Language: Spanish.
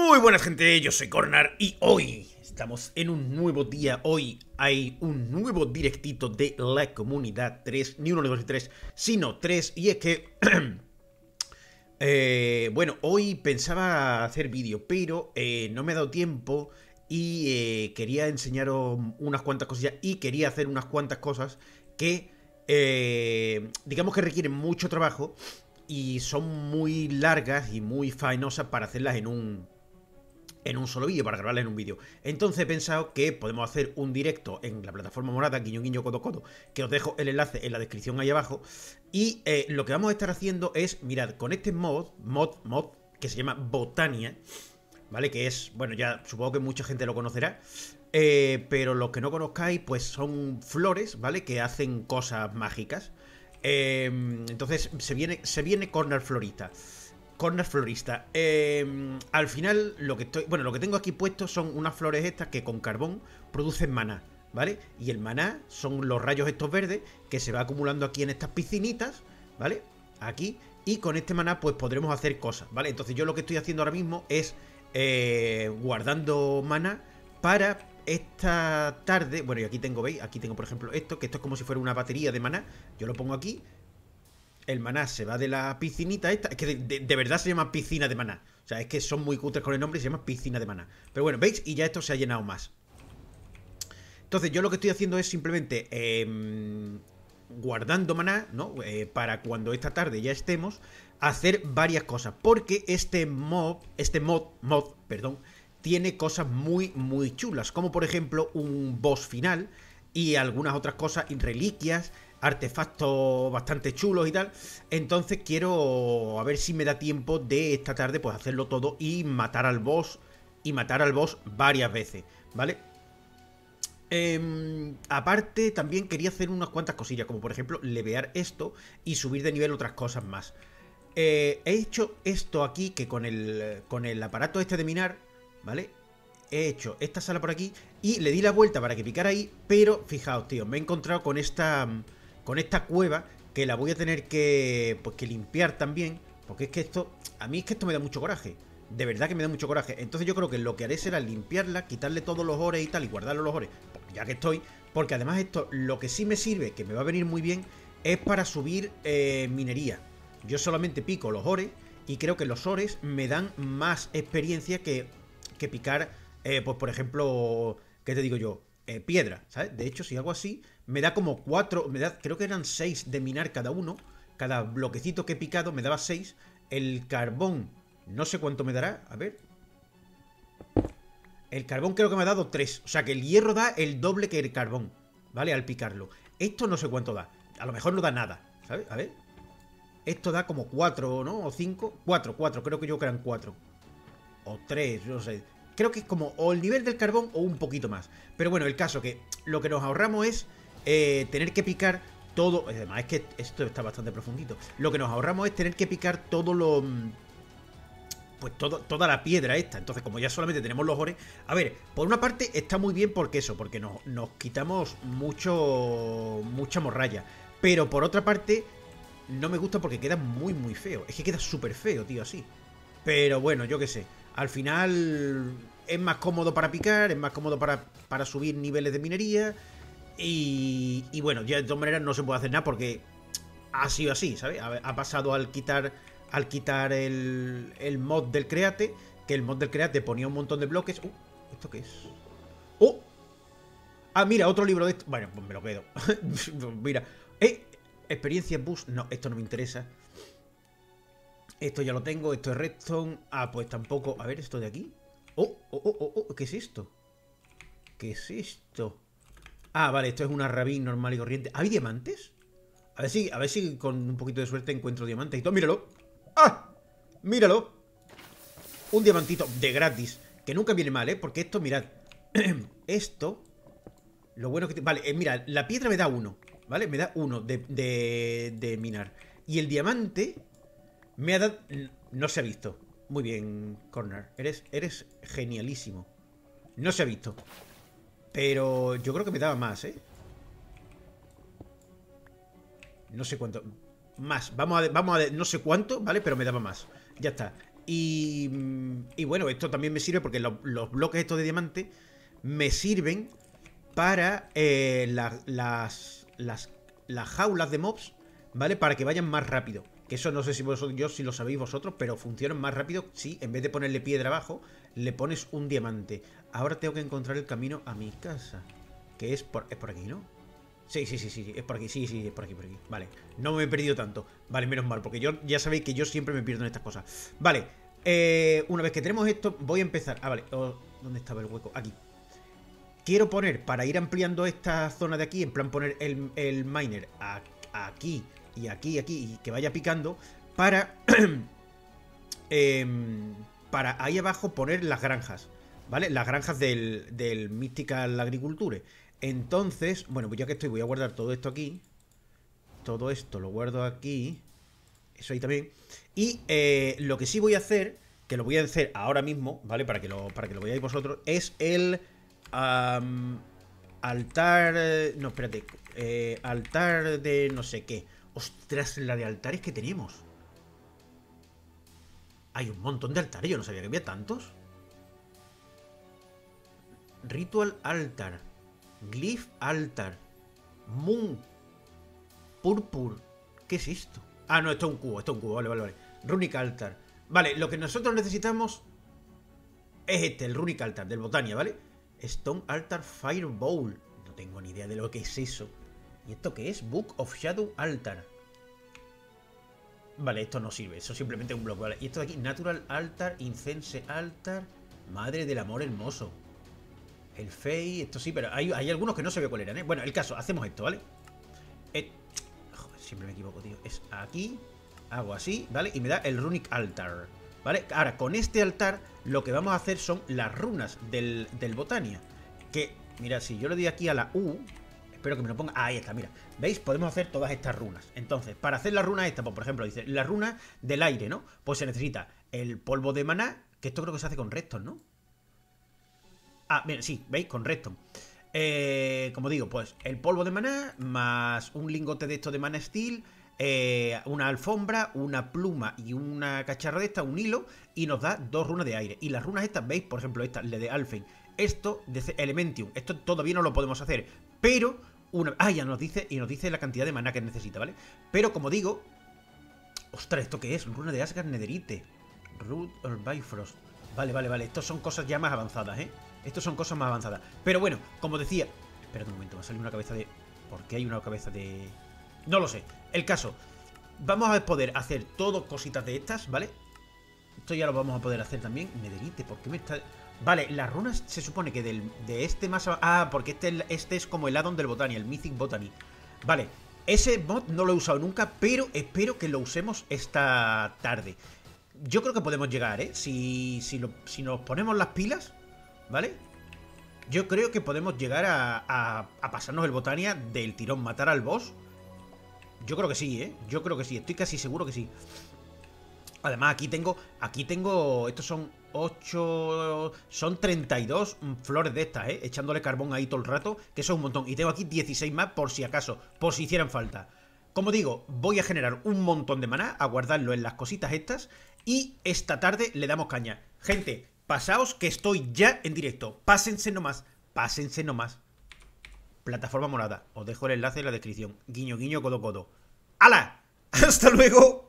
Muy buenas gente, yo soy Cornar y hoy estamos en un nuevo día. Hoy hay un nuevo directito de la comunidad 3, ni uno ni dos ni tres, sino tres. Y es que, bueno, hoy pensaba hacer vídeo, pero no me ha dado tiempo y quería enseñaros unas cuantas cosillas y quería hacer unas cuantas cosas que, digamos que requieren mucho trabajo y son muy largas y muy faenosas para hacerlas en un solo vídeo, para grabarlas en un vídeo. Entonces he pensado que podemos hacer un directo en la plataforma morada, guiño guiño codo codo, que os dejo el enlace en la descripción ahí abajo. Y lo que vamos a estar haciendo es, mirad, con este mod, que se llama Botania, ¿vale? Que es, bueno, ya supongo que mucha gente lo conocerá. Pero los que no conozcáis, pues son flores, ¿vale? Que hacen cosas mágicas. Entonces se viene Corner Florista. Corner Florista. Al final, lo que tengo aquí puesto son unas flores estas que con carbón producen maná, ¿vale? Y el maná son los rayos estos verdes que se va acumulando aquí en estas piscinitas, ¿vale? Aquí. Y con este maná, pues podremos hacer cosas, ¿vale? Entonces yo lo que estoy haciendo ahora mismo es guardando maná para esta tarde. Bueno, y aquí tengo, ¿veis? Aquí tengo, por ejemplo, esto, que esto es como si fuera una batería de maná. Yo lo pongo aquí. El maná se va de la piscinita esta. Es que de verdad se llama piscina de maná. O sea, es que son muy cutres con el nombre y se llama piscina de maná. Pero bueno, ¿veis? Y ya esto se ha llenado más. Entonces yo lo que estoy haciendo es simplemente guardando maná, ¿no? Para cuando esta tarde ya estemos, hacer varias cosas. Porque este mod, perdón, tiene cosas muy, muy chulas. Como por ejemplo un boss final y algunas otras cosas, y reliquias, artefactos bastante chulos y tal. Entonces quiero a ver si me da tiempo de esta tarde pues hacerlo todo y matar al boss. Y matar al boss varias veces, ¿vale? Aparte, también quería hacer unas cuantas cosillas, como por ejemplo levear esto y subir de nivel otras cosas más. He hecho esto aquí, que con el aparato este de minar, ¿vale? He hecho esta sala por aquí y le di la vuelta para que picara ahí, pero fijaos, tío, me he encontrado con esta cueva que la voy a tener que, pues, que limpiar también, porque es que esto, a mí es que esto me da mucho coraje. De verdad que me da mucho coraje. Entonces yo creo que lo que haré será limpiarla, quitarle todos los ores y tal, y guardarle los ores, ya que estoy. Porque además esto, lo que sí me sirve, que me va a venir muy bien, es para subir minería. Yo solamente pico los ores y creo que los ores me dan más experiencia que picar, pues por ejemplo, ¿qué te digo yo? Piedra, ¿sabes? De hecho, si hago así, me da como 4, creo que eran 6 de minar cada uno. Cada bloquecito que he picado me daba 6. El carbón, no sé cuánto me dará, a ver. El carbón creo que me ha dado 3. O sea que el hierro da el doble que el carbón, ¿vale? Al picarlo. Esto no sé cuánto da. A lo mejor no da nada, ¿sabes? A ver. Esto da como 4, ¿no? O 5. 4, creo que yo que eran 4. O 3, no sé. Creo que es como o el nivel del carbón o un poquito más. Pero bueno, el caso que lo que nos ahorramos es tener que picar todo. Además, es que esto está bastante profundito. Lo que nos ahorramos es tener que picar todo lo... Pues toda la piedra esta. Entonces, como ya solamente tenemos los ores... A ver, por una parte está muy bien porque eso, porque nos quitamos mucha morralla. Pero por otra parte, no me gusta porque queda muy, muy feo. Es que queda súper feo, tío, así. Pero bueno, yo qué sé. Al final es más cómodo para picar, es más cómodo para subir niveles de minería. Y bueno, ya de todas maneras no se puede hacer nada porque ha sido así, ¿sabes? Ha pasado al quitar el mod del Create, que el mod del Create ponía un montón de bloques. ¿Esto qué es? ¡Oh! Ah, mira, otro libro de esto. Bueno, pues me lo quedo. Mira. Experiencia boost. No, esto no me interesa. Esto ya lo tengo. Esto es redstone. Ah, pues tampoco. A ver, esto de aquí. ¿Qué es esto? ¿Qué es esto? Ah, vale, esto es una rabín normal y corriente. ¿Hay diamantes? A ver si con un poquito de suerte encuentro diamantes y todo. ¡Míralo! ¡Ah! ¡Míralo! Un diamantito de gratis. Que nunca viene mal, ¿eh? Porque esto, mirad. Esto. Lo bueno que... Vale, mira, la piedra me da 1. ¿Vale? Me da 1 de minar. Y el diamante me ha dado... No se ha visto. Muy bien, Corner. Eres genialísimo. No se ha visto. Pero yo creo que me daba más, ¿eh? No sé cuánto. Más. Vamos a ver, no sé cuánto, ¿vale? Pero me daba más. Ya está. Y Y bueno, esto también me sirve porque los bloques estos de diamante me sirven para las jaulas de mobs, ¿vale? Para que vayan más rápido. Que eso no sé si si lo sabéis vosotros, pero funcionan más rápido si en vez de ponerle piedra abajo, le pones un diamante. Ahora tengo que encontrar el camino a mi casa. Que es por aquí, ¿no? Sí, es por aquí, sí, es por aquí. Vale, no me he perdido tanto. Vale, menos mal, porque yo ya sabéis que yo siempre me pierdo en estas cosas. Vale, una vez que tenemos esto, voy a empezar. Ah, vale, ¿dónde estaba el hueco? Aquí. Quiero poner, para ir ampliando esta zona de aquí, en plan poner el miner aquí y aquí, y que vaya picando, para para ahí abajo poner las granjas, ¿vale? Las granjas del Mystical Agriculture. Entonces, bueno, pues ya que estoy, voy a guardar todo esto aquí. Todo esto lo guardo aquí. Eso ahí también. Y lo que sí voy a hacer, que lo voy a hacer ahora mismo, ¿vale? Para que lo veáis vosotros, es el altar... no, espérate. Altar de no sé qué. Ostras, la de altares que tenemos. Hay un montón de altares, yo no sabía que había tantos. Ritual Altar. Glyph Altar. Moon Purpur. ¿Qué es esto? Ah, no, esto es un cubo, vale. Runic Altar. Vale, lo que nosotros necesitamos es el Runic Altar del Botania, ¿vale? Stone Altar Firebowl. No tengo ni idea de lo que es eso. ¿Y esto qué es? Book of Shadow Altar. Vale, esto no sirve, eso simplemente es un bloque, ¿vale? Y esto de aquí, Natural Altar, Incense Altar. Madre del amor hermoso. El Fey, esto sí, pero hay algunos que no se ve cuál eran, ¿eh? Bueno, el caso, hacemos esto, ¿vale? Joder, siempre me equivoco, tío. Es aquí, hago así, ¿vale? Y me da el Runic Altar, ¿vale? Ahora, con este altar, lo que vamos a hacer son las runas del Botania. Que, mira, si yo le doy aquí a la U... Espero que me lo ponga. Ahí está, mira. ¿Veis? Podemos hacer todas estas runas. Entonces, para hacer la runa esta, pues, por ejemplo, dice la runa del aire, ¿no? Pues se necesita el polvo de maná, que esto creo que se hace con redstone, ¿no? Ah, bien, sí, ¿veis? Con redstone. Como digo, pues el polvo de maná, más un lingote de esto de mana steel, una alfombra, una pluma y una cacharra de esta, un hilo, y nos da 2 runas de aire. Y las runas estas, ¿veis? Por ejemplo, esta, la de Alfheim. Esto de Elementium, esto todavía no lo podemos hacer, pero ya nos dice, y nos dice la cantidad de maná que necesita, ¿vale? Pero como digo, ostras, ¿esto qué es? Runa de Asgard Netherite, Root of Bifrost. Vale, estos son cosas ya más avanzadas, ¿eh? Estos son cosas más avanzadas. Pero bueno, como decía... Espera un momento, va a salir una cabeza de... ¿Por qué hay una cabeza de...? No lo sé. El caso, vamos a poder hacer todo cositas de estas, ¿vale? Esto ya lo vamos a poder hacer también. Netherite, ¿por qué me está...? Vale, las runas se supone que de este más... Ah, porque este es como el addon del Botania, el Mythic Botany. Vale, ese mod no lo he usado nunca, pero espero que lo usemos esta tarde. Yo creo que podemos llegar, ¿eh? Si nos ponemos las pilas, ¿vale? Yo creo que podemos llegar a pasarnos el Botania del tirón, matar al boss. Yo creo que sí, ¿eh? Yo creo que sí, estoy casi seguro que sí. Además, aquí tengo... Estos son 8... Son 32 flores de estas, ¿eh? Echándole carbón ahí todo el rato, que eso es un montón. Y tengo aquí 16 más por si acaso, por si hicieran falta. Como digo, voy a generar un montón de maná, a guardarlo en las cositas estas, y esta tarde le damos caña. Gente, pasaos que estoy ya en directo. Pásense nomás, pásense nomás. Plataforma morada. Os dejo el enlace en la descripción. Guiño, guiño, codo, codo. ¡Hala! ¡Hasta luego!